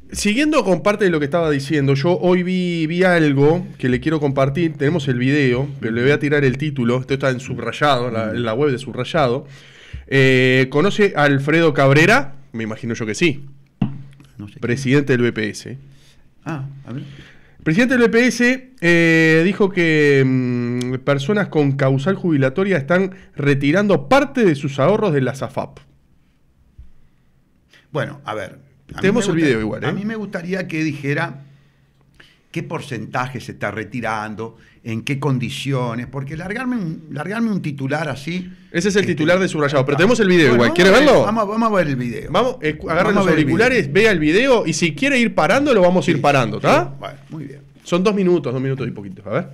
Siguiendo con parte de lo que estaba diciendo, yo hoy vi algo que le quiero compartir. Tenemos el video, pero le voy a tirar el título. Esto está en Subrayado, en la web de Subrayado. ¿Conoce a Alfredo Cabrera? Me imagino yo que sí. No sé. Presidente del BPS. A ver. El presidente del BPS dijo que personas con causal jubilatoria están retirando parte de sus ahorros de la AFAP. Bueno, a ver. Tenemos el video igual, ¿eh? A mí me gustaría que dijera qué porcentaje se está retirando, en qué condiciones, porque largarme un titular así... Ese es el titular de Subrayado, pero tenemos el video igual. ¿Quiere verlo? Vamos a ver el video. Vamos, agarra los auriculares, vea el video y si quiere ir parando, lo vamos a ir parando, ¿está? Sí, bueno, muy bien. Son 2 minutos y poquito. A ver.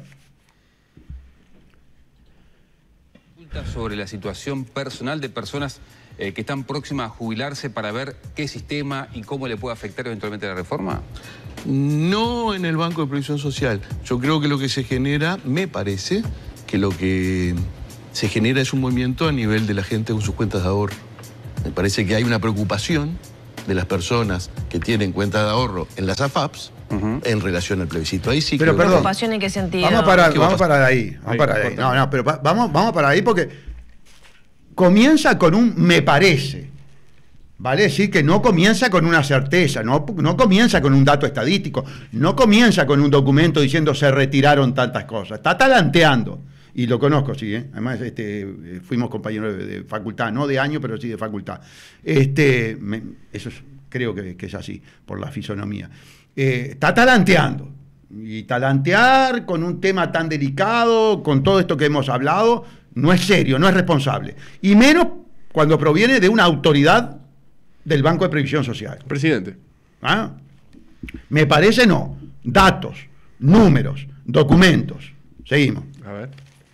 Sobre la situación personal de personas que están próximas a jubilarse para ver qué sistema y cómo le puede afectar eventualmente la reforma? No en el Banco de Previsión Social. Yo creo que lo que se genera, me parece, que lo que se genera es un movimiento a nivel de la gente con sus cuentas de ahorro. Me parece que hay una preocupación de las personas que tienen cuentas de ahorro en las AFAPs en relación al plebiscito. Ahí sí pero que... perdón, ¿Preocupación en qué sentido? Vamos a parar ahí. No, pero vamos para ahí porque comienza con un me parece. Vale decir que no comienza con una certeza, no comienza con un dato estadístico, no comienza con un documento diciendo se retiraron tantas cosas. Está talanteando. Y lo conozco, sí, ¿eh? Además, fuimos compañeros de facultad, no de año, pero sí de facultad. Eso creo que es así, por la fisonomía. Está talanteando. Y talantear con un tema tan delicado, con todo esto que hemos hablado, no es serio, no es responsable. Y menos cuando proviene de una autoridad del Banco de Previsión Social. Presidente. ¿Ah? Me parece no. Datos, números, documentos. Seguimos. A ver.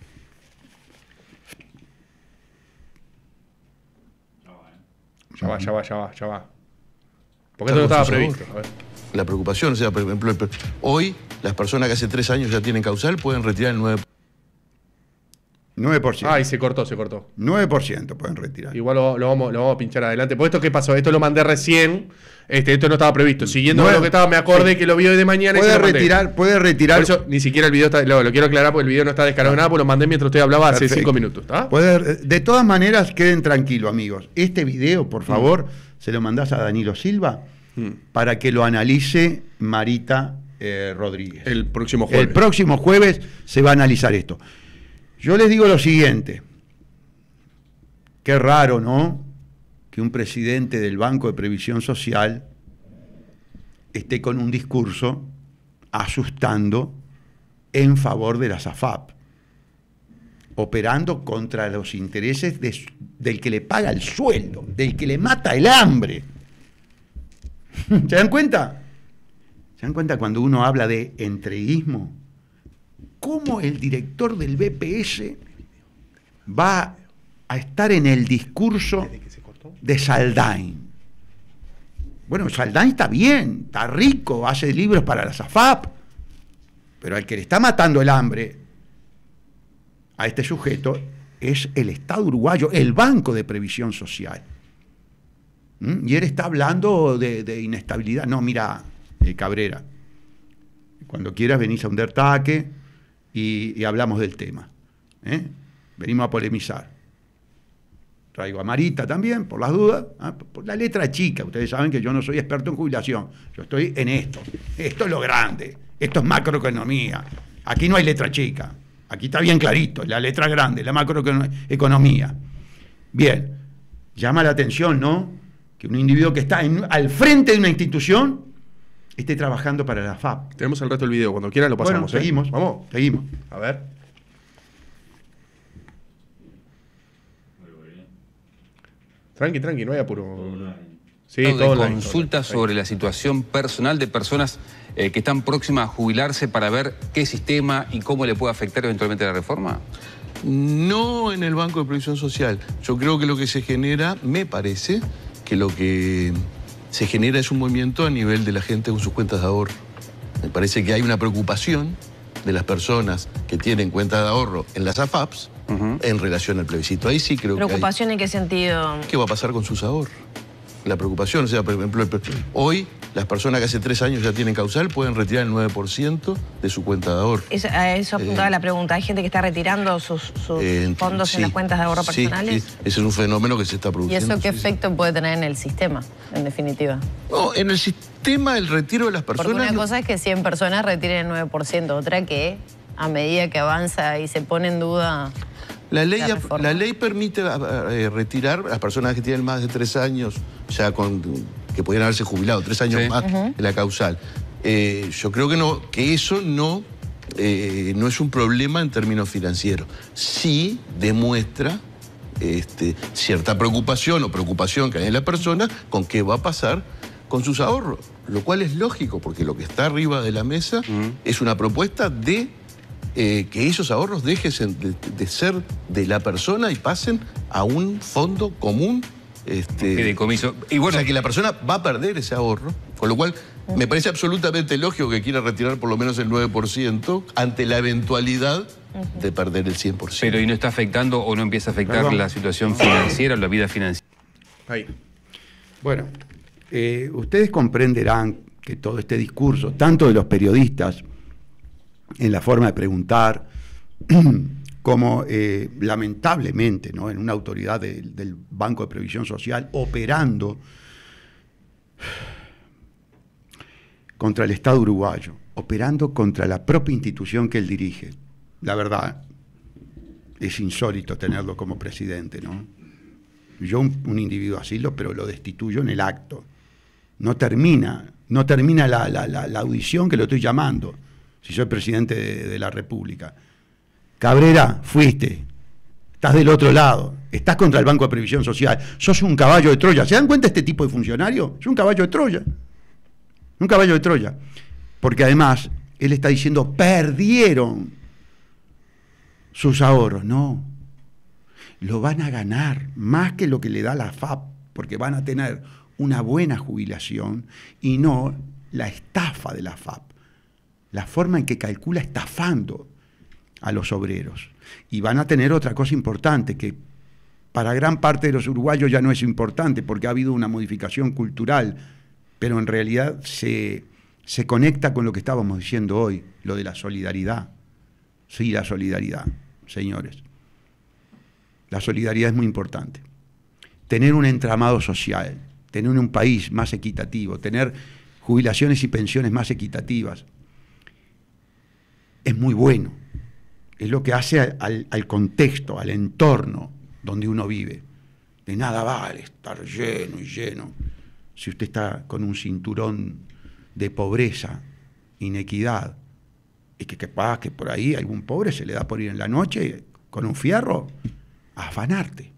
Ya va. Porque esto no estaba previsto. A ver. La preocupación, o sea, por ejemplo, hoy las personas que hace 3 años ya tienen causal pueden retirar el 9%. 9%. Ay, se cortó. 9% pueden retirar. Igual lo vamos a pinchar adelante. Porque esto, ¿qué pasó? Esto lo mandé recién. Esto no estaba previsto. Siguiendo lo que estaba, me acordé que lo vi hoy de mañana. Puede retirar. Por eso ni siquiera el video está. Lo quiero aclarar porque el video no está descargado nada, porque lo mandé mientras usted hablaba hace 5 minutos. ¿Está? De todas maneras, queden tranquilos, amigos. Este video, por favor, se lo mandás a Danilo Silva para que lo analice Marita Rodríguez. El próximo jueves. El próximo jueves se va a analizar esto. Yo les digo lo siguiente. Qué raro, ¿no? Que un presidente del Banco de Previsión Social esté con un discurso asustando en favor de las AFAP, operando contra los intereses del que le paga el sueldo, del que le mata el hambre. ¿Se dan cuenta? ¿Se dan cuenta cuando uno habla de entreguismo? ¿Cómo el director del BPS va a estar en el discurso de Saldain? Bueno, Saldain está bien, está rico, hace libros para las AFAP, pero al que le está matando el hambre a este sujeto es el Estado uruguayo, el Banco de Previsión Social. Y él está hablando de inestabilidad. No, mira, Cabrera, cuando quieras venís a un dertaque y hablamos del tema. Venimos a polemizar. Traigo a Marita también, por las dudas, por la letra chica. Ustedes saben que yo no soy experto en jubilación. Yo estoy en esto. Esto es lo grande. Esto es macroeconomía. Aquí no hay letra chica. Aquí está bien clarito, la letra grande, la macroeconomía. Bien, llama la atención, ¿no? Que un individuo que está al frente de una institución esté trabajando para la AFAP. Tenemos el resto del video, cuando quieran lo pasamos. Bueno, seguimos. Vamos. Seguimos. A ver. Tranqui, no hay apuro. Sí, todo online. Consulta sobre la situación personal de personas que están próximas a jubilarse para ver qué sistema y cómo le puede afectar eventualmente la reforma. No en el Banco de Previsión Social. Yo creo que lo que se genera, me parece, que lo que se genera es un movimiento a nivel de la gente con sus cuentas de ahorro. Me parece que hay una preocupación de las personas que tienen cuentas de ahorro en las AFAPs en relación al plebiscito. Ahí sí creo que ¿Preocupación en qué sentido? ¿Qué va a pasar con sus ahorros? la preocupación. O sea, por ejemplo, hoy las personas que hace 3 años ya tienen causal pueden retirar el 9% de su cuenta de ahorro. A eso apuntaba la pregunta. ¿Hay gente que está retirando sus fondos en las cuentas de ahorro personales? Sí, ese es un fenómeno que se está produciendo. ¿Y eso qué efecto puede tener en el sistema, en definitiva? No, en el sistema el retiro de las personas... Porque una cosa es que 100 personas retiren el 9%, otra que a medida que avanza y se pone en duda... La ley permite retirar a las personas que tienen más de 3 años, ya que podrían haberse jubilado, 3 años más en la causal. Yo creo que eso no es un problema en términos financieros. Sí demuestra cierta preocupación o preocupación que hay en la persona con qué va a pasar con sus ahorros. Lo cual es lógico, porque lo que está arriba de la mesa es una propuesta de que esos ahorros dejen de ser de la persona y pasen a un fondo común. Fideicomiso. Y bueno, o sea, que la persona va a perder ese ahorro, con lo cual me parece absolutamente lógico que quiera retirar por lo menos el 9% ante la eventualidad de perder el 100%. Pero ¿y no está afectando o no empieza a afectar la situación financiera o la vida financiera? Ahí. Bueno, ustedes comprenderán que todo este discurso, tanto de los periodistas, en la forma de preguntar, como lamentablemente, ¿no?, en una autoridad del Banco de Previsión Social operando contra el Estado uruguayo, operando contra la propia institución que él dirige. La verdad, es insólito tenerlo como presidente, ¿no? Yo un individuo así, pero lo destituyo en el acto. No termina la audición que lo estoy llamando, si soy presidente de la República. Cabrera, fuiste, estás del otro lado, estás contra el Banco de Previsión Social, sos un caballo de Troya. ¿Se dan cuenta este tipo de funcionario? Es un caballo de Troya. Un caballo de Troya. Porque además, él está diciendo, perdieron sus ahorros. No, lo van a ganar, más que lo que le da la FAP, porque van a tener una buena jubilación y no la estafa de la FAP. La forma en que calcula estafando a los obreros. Y van a tener otra cosa importante, que para gran parte de los uruguayos ya no es importante, porque ha habido una modificación cultural, pero en realidad se conecta con lo que estábamos diciendo hoy, lo de la solidaridad. Sí, la solidaridad, señores. La solidaridad es muy importante. Tener un entramado social, tener un país más equitativo, tener jubilaciones y pensiones más equitativas, es muy bueno. Es lo que hace al contexto, al entorno donde uno vive. De nada vale estar lleno y lleno si usted está con un cinturón de pobreza, inequidad, y que capaz que por ahí algún pobre se le da por ir en la noche con un fierro a afanarte.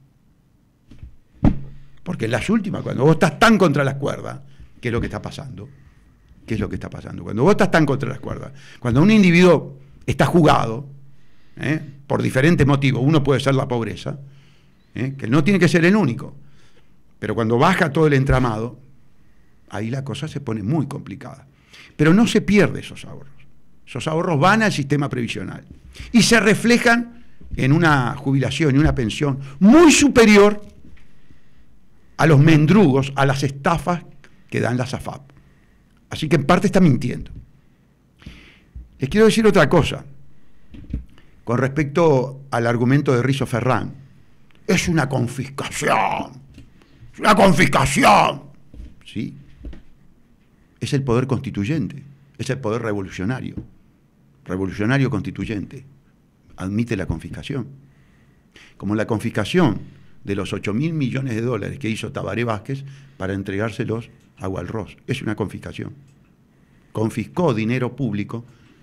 Porque en las últimas, cuando vos estás tan contra las cuerdas, ¿qué es lo que está pasando? ¿Qué es lo que está pasando? Cuando vos estás tan contra las cuerdas, cuando un individuo está jugado, por diferentes motivos, uno puede ser la pobreza, que no tiene que ser el único, pero cuando baja todo el entramado, ahí la cosa se pone muy complicada. Pero no se pierde esos ahorros. Esos ahorros van al sistema previsional y se reflejan en una jubilación y una pensión muy superior a los mendrugos, a las estafas que dan las AFAP. Así que en parte está mintiendo. Les quiero decir otra cosa con respecto al argumento de Rizzo Ferrán. Es una confiscación. Es una confiscación. Sí. Es el poder constituyente. Es el poder revolucionario. Revolucionario constituyente. Admite la confiscación. Como la confiscación de los 8.000 millones de dólares que hizo Tabaré Vázquez para entregárselos a Walrós. Es una confiscación. Confiscó dinero público,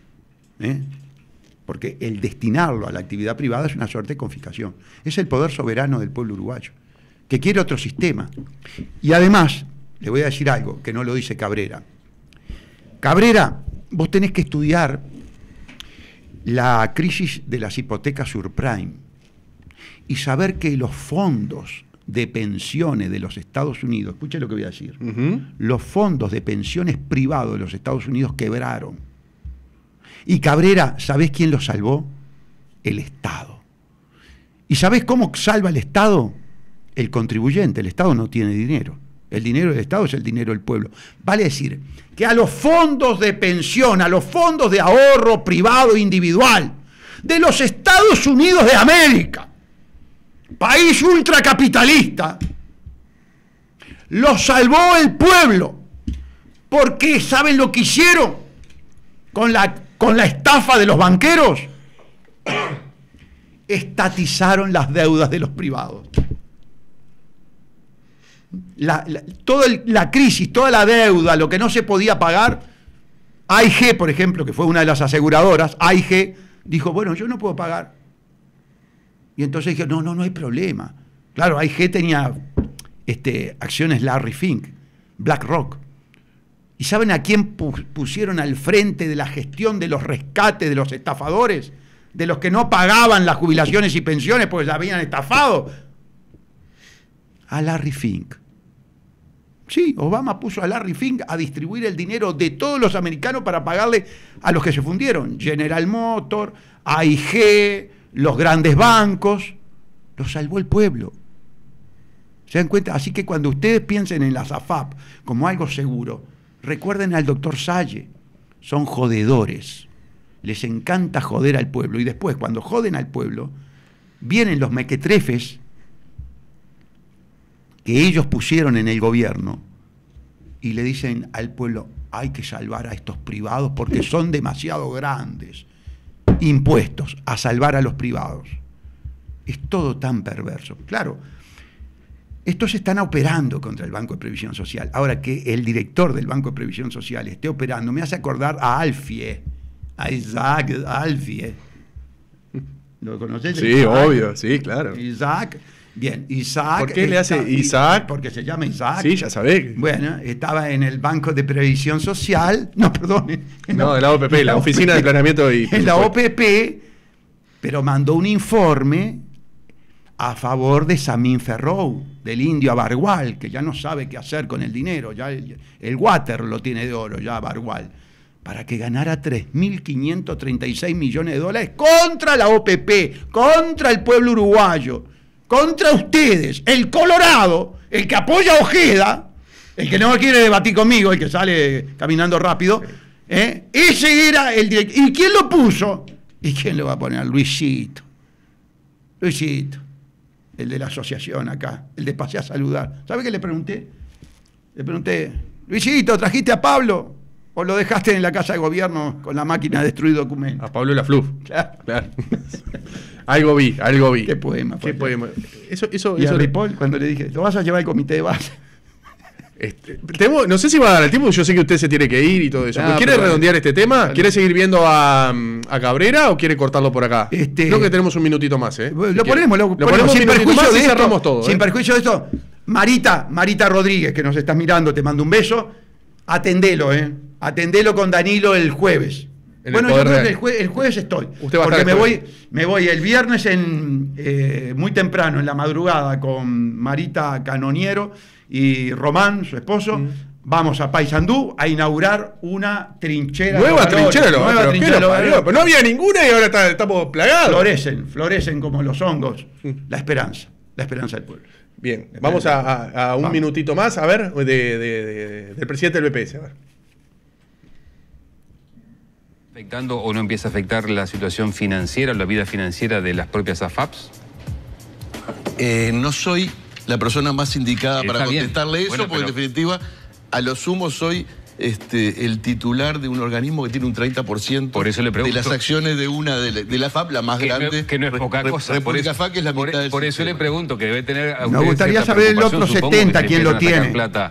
porque el destinarlo a la actividad privada es una suerte de confiscación. Es el poder soberano del pueblo uruguayo, que quiere otro sistema. Y además, le voy a decir algo que no lo dice Cabrera. Cabrera, vos tenés que estudiar la crisis de las hipotecas subprime y saber que los fondos de pensiones de los Estados Unidos, escuche lo que voy a decir, los fondos de pensiones privados de los Estados Unidos quebraron. Y Cabrera, ¿sabés quién los salvó? El Estado. ¿Y sabés cómo salva el Estado? El contribuyente. El Estado no tiene dinero. El dinero del Estado es el dinero del pueblo. Vale decir que a los fondos de pensión, a los fondos de ahorro privado individual de los Estados Unidos de América, país ultracapitalista, los salvó el pueblo. Porque ¿saben lo que hicieron con la estafa de los banqueros? Estatizaron las deudas de los privados. Toda la crisis, toda la deuda, lo que no se podía pagar, AIG, por ejemplo, que fue una de las aseguradoras, AIG dijo, bueno, yo no puedo pagar. Y entonces dije, no hay problema. Claro, AIG tenía acciones Larry Fink, BlackRock. ¿Y saben a quién pusieron al frente de la gestión de los rescates de los estafadores? De los que no pagaban las jubilaciones y pensiones porque la habían estafado. A Larry Fink. Sí, Obama puso a Larry Fink a distribuir el dinero de todos los americanos para pagarle a los que se fundieron. General Motors, AIG, los grandes bancos. Lo salvó el pueblo. ¿Se dan cuenta? Así que cuando ustedes piensen en las AFAP como algo seguro, recuerden al doctor Salle. Son jodedores. Les encanta joder al pueblo. Y después, cuando joden al pueblo, vienen los mequetrefes que ellos pusieron en el gobierno y le dicen al pueblo, hay que salvar a estos privados porque son demasiado grandes. Impuestos a salvar a los privados. Es todo tan perverso. Claro, estos están operando contra el Banco de Previsión Social. Ahora que el director del Banco de Previsión Social esté operando, me hace acordar a Alfie, a Isaac Alfie. ¿Lo conoces? Sí, Isaac, obvio, sí, claro. Isaac. Bien, Isaac. ¿Por qué le hace Isaac? Porque se llama Isaac. Sí, ya sabés. Bueno, estaba en el Banco de Previsión Social. No, perdón. No, de la OPP, la Oficina de Planeamiento y en la OPP, pero mandó un informe a favor de Samín Ferrou, del indio Abarwal, que ya no sabe qué hacer con el dinero. Ya el water lo tiene de oro, ya Abarwal. Para que ganara 3.536 millones de dólares contra la OPP, contra el pueblo uruguayo. Contra ustedes, el Colorado, el que apoya a Ojeda, el que no quiere debatir conmigo, el que sale caminando rápido, ese era el director. ¿Y quién lo puso? ¿Y quién lo va a poner? Luisito. Luisito, el de la asociación acá, el de Pasé a Saludar. ¿Sabe qué le pregunté? Le pregunté, Luisito, ¿trajiste a Pablo? ¿O lo dejaste en la casa de gobierno con la máquina de destruir documentos? A Pablo de la Fluf. Claro. Algo vi. ¿Qué poema? ¿Qué poema? Y a Ripoll, cuando le dije, lo vas a llevar al comité de base. No sé si va a dar el tiempo, yo sé que usted se tiene que ir y todo eso. ¿Quiere redondear este tema? Vale. ¿Quiere seguir viendo a Cabrera o quiere cortarlo por acá? Creo que tenemos un minutito más. Lo ponemos sin perjuicio de esto, cerramos todo. Sin perjuicio de esto. Marita Rodríguez, que nos estás mirando, te mando un beso. Atendelo, Atendelo con Danilo el jueves. Bueno, yo creo que el jueves estoy. Usted va porque a estar me voy el viernes muy temprano, en la madrugada, con Marita Canoniero y Román, su esposo. Vamos a Paysandú a inaugurar una trinchera. Nueva trinchera, pero no había ninguna y ahora estamos plagados. Florecen como los hongos. La esperanza del pueblo. Bien, vamos a un minutito más, a ver, del presidente del BPS. A ver. ¿Afectando o no empieza a afectar la situación financiera, la vida financiera de las propias AFAPs? No soy la persona más indicada para contestarle eso, bueno, porque en definitiva, a lo sumo soy el titular de un organismo que tiene un 30% por eso le pregunto, de las acciones de una de la AFAP, la más grande. Que no es poca cosa. República AFAP, que es la mitad del Por eso le pregunto, que debe tener... Me gustaría saber el otro 70 quién lo tiene. Plata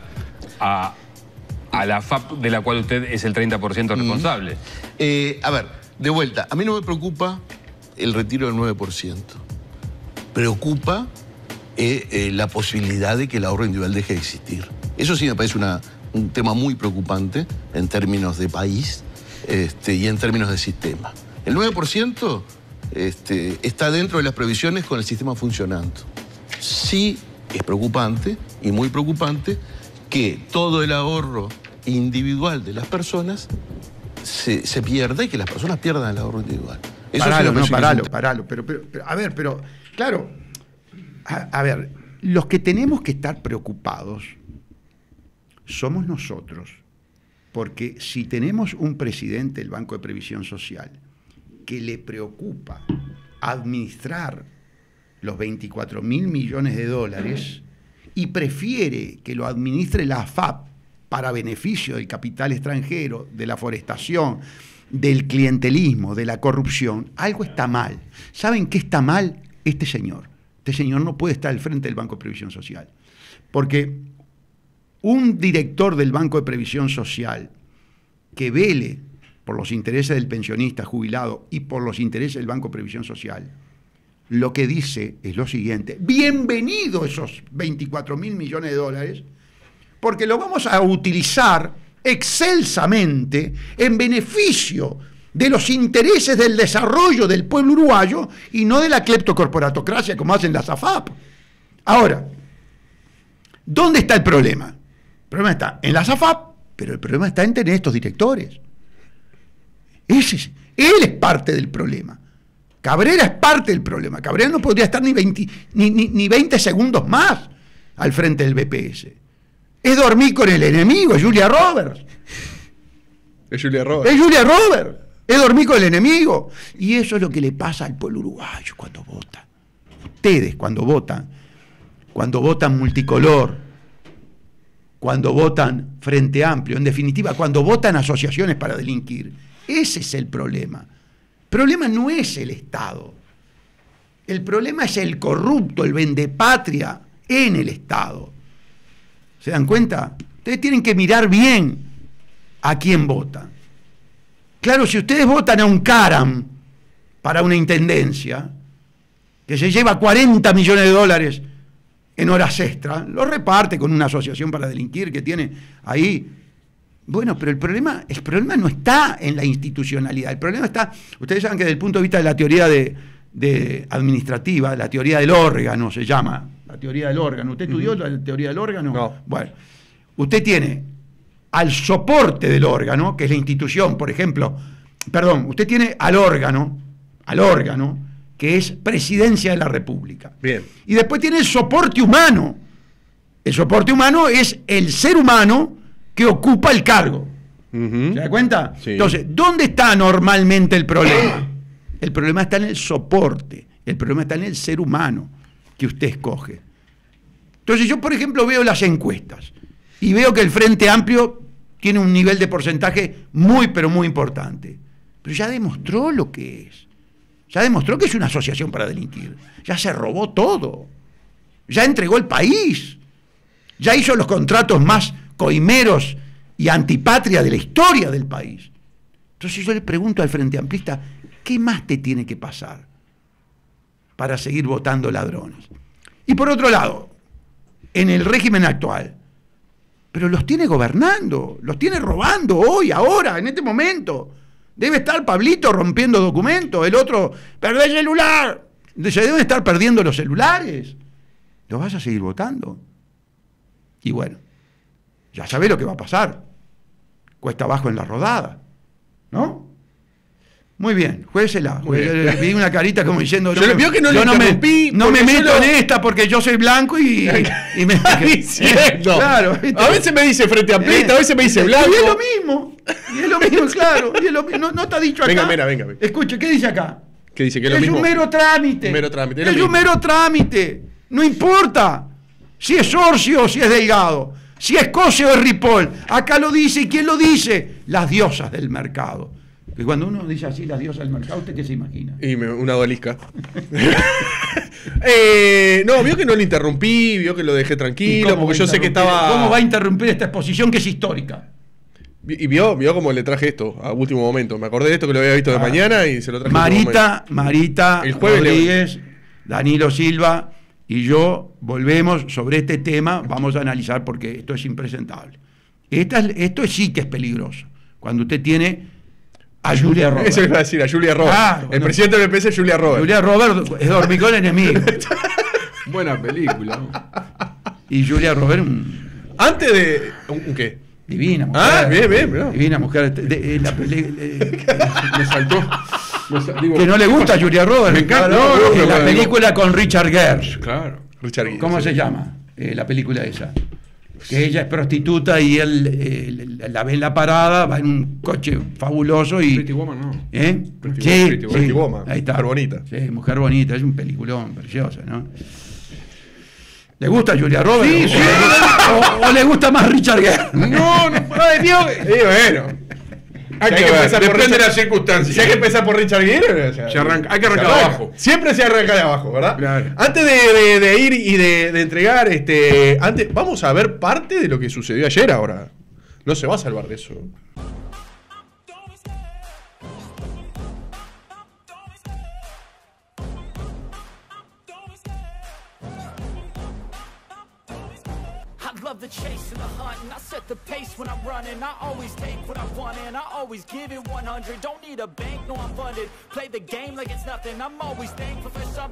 a la AFAP de la cual usted es el 30% responsable. A ver, de vuelta, a mí no me preocupa el retiro del 9%. Preocupa la posibilidad de que el ahorro individual deje de existir. Eso sí me parece un tema muy preocupante en términos de país y en términos de sistema. El 9% está dentro de las previsiones con el sistema funcionando. Sí es preocupante y muy preocupante que todo el ahorro individual de las personas se pierda y que las personas pierdan el ahorro individual. Eso paralo. Pero, claro, a ver, los que tenemos que estar preocupados somos nosotros. Porque si tenemos un presidente del Banco de Previsión Social que le preocupa administrar los 24.000 millones de dólares y prefiere que lo administre la AFAP para beneficio del capital extranjero, de la forestación, del clientelismo, de la corrupción, algo está mal. ¿Saben qué está mal? Este señor no puede estar al frente del Banco de Previsión Social. Porque un director del Banco de Previsión Social que vele por los intereses del pensionista jubilado y por los intereses del Banco de Previsión Social, lo que dice es lo siguiente: bienvenido esos 24.000 millones de dólares, porque lo vamos a utilizar excelsamente en beneficio de los intereses del desarrollo del pueblo uruguayo y no de la cleptocorporatocracia como hacen las AFAP. Ahora, ¿dónde está el problema? El problema está en las AFAP, pero el problema está en tener estos directores. Él es parte del problema. Cabrera es parte del problema. Cabrera no podría estar ni 20 segundos más al frente del BPS. Es dormir con el enemigo, es Julia Roberts. Es Julia Roberts. Es Julia Roberts. Es dormir con el enemigo. Y eso es lo que le pasa al pueblo uruguayo cuando vota. Ustedes cuando votan multicolor, cuando votan Frente Amplio, en definitiva, cuando votan asociaciones para delinquir. Ese es el problema. El problema no es el Estado. El problema es el corrupto, el vendepatria en el Estado. ¿Se dan cuenta? Ustedes tienen que mirar bien a quién votan. Claro, si ustedes votan a un Caram para una intendencia, que se lleva 40 millones de dólares en horas extras, lo reparte con una asociación para delinquir que tiene ahí. Bueno, pero el problema no está en la institucionalidad. El problema está, ustedes saben que desde el punto de vista de la teoría de administrativa, la teoría del órgano se llama, la teoría del órgano. ¿Usted estudió la teoría del órgano? No. Bueno, usted tiene al soporte del órgano, que es la institución, por ejemplo, usted tiene al órgano, que es Presidencia de la República. Bien. Y después tiene el soporte humano. El soporte humano es el ser humano que ocupa el cargo. ¿Se da cuenta? Sí. Entonces, ¿dónde está normalmente el problema? El problema está en el soporte, el problema está en el ser humano que usted escoge. Entonces yo, por ejemplo, veo las encuestas y veo que el Frente Amplio tiene un nivel de porcentaje muy, pero muy importante. Pero ya demostró lo que es. Ya demostró que es una asociación para delinquir. Ya se robó todo. Ya entregó el país. Ya hizo los contratos más coimeros y antipatria de la historia del país. Entonces yo le pregunto al Frente Amplista, ¿qué más te tiene que pasar para seguir votando ladrones? Y por otro lado, en el régimen actual, pero los tiene gobernando, los tiene robando hoy, ahora, en este momento. Debe estar Pablito rompiendo documentos, el otro, perdé el celular. Se deben estar perdiendo los celulares. ¿Los vas a seguir votando? Y bueno, ya sabés lo que va a pasar. Cuesta abajo en la rodada, ¿no? Muy bien, juéguesela. Vi una carita como diciendo... Yo le vio que no le interrumpí. No me meto en esta porque yo soy blanco y me... Claro, a veces me dice Frente Amplista, a veces me dice blanco. Y es lo mismo, claro. Y es lo mismo. No está dicho acá. Venga. Escuche, ¿qué dice acá? ¿Qué dice? Que es un mero trámite. Es un mero trámite. No importa si es Orsi o si es Delgado, si es Cose o es Ripoll. Acá lo dice, ¿y quién lo dice? Las diosas del mercado. Que cuando uno dice así, las diosas del mercado, ¿usted qué se imagina? Una odalisca. No, vio que no le interrumpí, vio que lo dejé tranquilo, porque yo sé que estaba... ¿Cómo va a interrumpir esta exposición que es histórica? Y vio cómo le traje esto a último momento. Me acordé de esto que lo había visto de mañana y se lo traje. Marita el jueves Rodríguez, Danilo Silva y yo volvemos sobre este tema. Vamos a analizar porque esto es impresentable. Esto sí que es peligroso. Cuando usted tiene a Julia Roberts. Eso iba a decir, a Julia Roberts. Claro, el presidente del BPS es Julia Roberts. Julia Roberts es dormir con el enemigo. Buena película, ¿no? Y Julia Roberts... Antes de... ¿Un qué? Divina mujer. Ah, bien, bro. Divina mujer. Me saltó. Que no le gusta a Julia Roberts. Me encanta. No, la película con Richard Gere. Claro. Richard Gere. ¿Cómo se llama la película esa? que ella es prostituta y él la ve en la parada, va en un coche fabuloso y... Pretty Woman, ¿no? Pretty Woman. Ahí está. Mujer bonita. Sí, Mujer bonita, es un peliculón precioso, ¿no? ¿Le gusta Julia Roberts? Sí, ¿O le gusta más Richard Gere? No, ay, Dios. Bueno. Hay que empezar por depende de las circunstancias. Si hay que empezar por Richard Gere, hay que arrancar de abajo. Siempre se arranca de abajo, ¿verdad? Claro. Antes de ir y de entregar, vamos a ver parte de lo que sucedió ayer ahora. No se va a salvar de eso. Love the chase and the hunt, and I set the pace when I'm running. I always take what I want and I always give it 100. Don't need a bank, no I'm funded. Play the game like it's nothing. I'm always thankful for something.